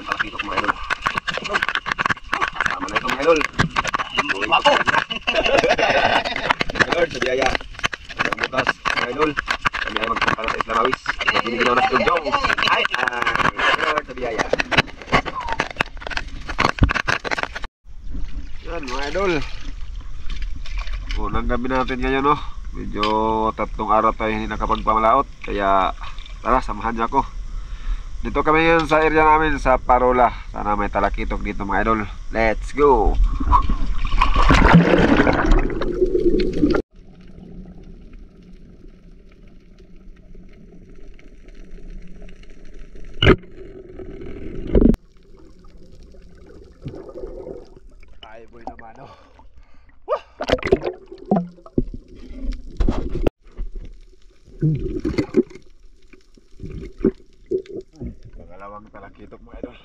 Ang palakito ko mga idol. Tama na ito mga idol. Wako! Lord, sa biyaya. Hanggang bukas mga idol. Kami ay magpunta na sa Islamawis. Binigyan na si Jong. Ay! Lord, sa biyaya. Yan mga idol. Unang gabi natin ngayon, no? Medyo 3 araw tayo hindi nakapagpamalaot. Kaya tara, samahan niyo ako. Dito kami ngayon sa area namin sa Parola. Sana may talakitok dito mga idol. Let's go! Ay boy naman, oh. Pangalawang talakitok mga idol.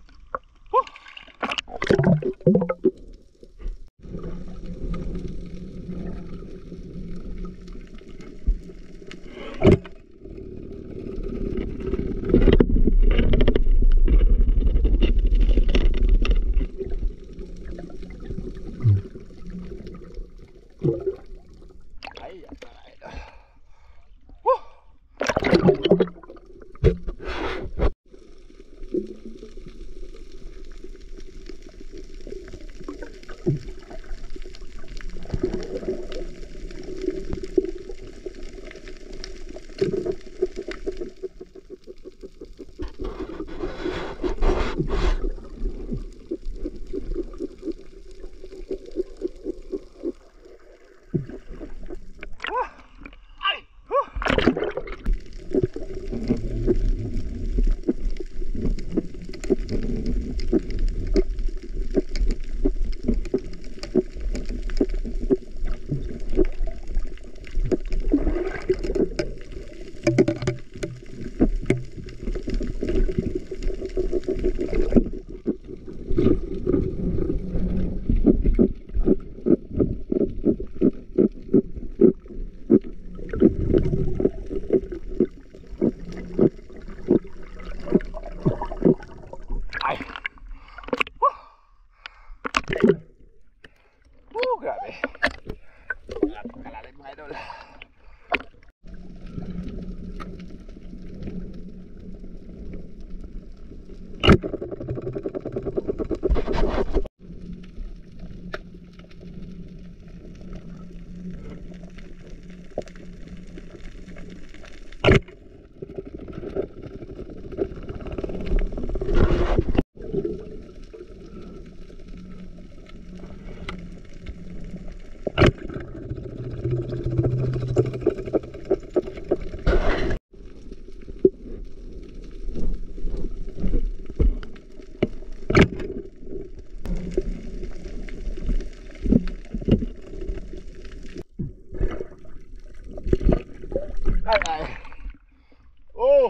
Grabe. Kalalim mga idol. Ay. Oh.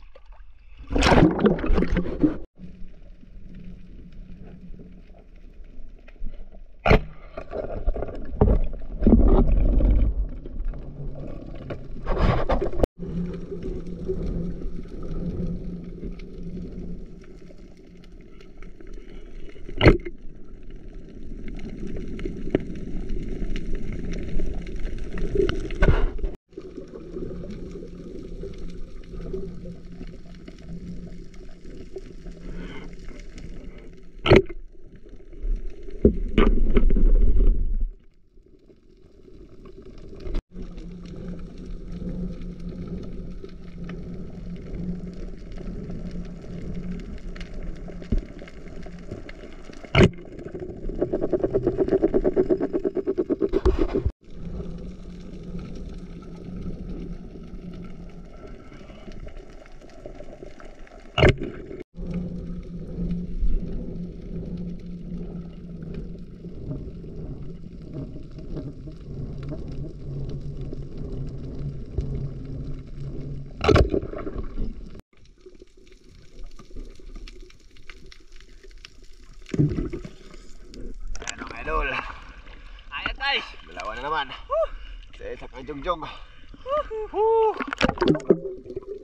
Ano mga idol? Ayan guys! Dalawa na naman. Sa isang Jongjong.